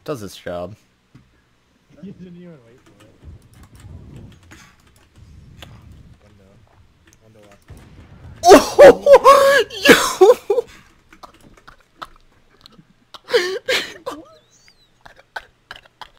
Does its job. You didn't even wait for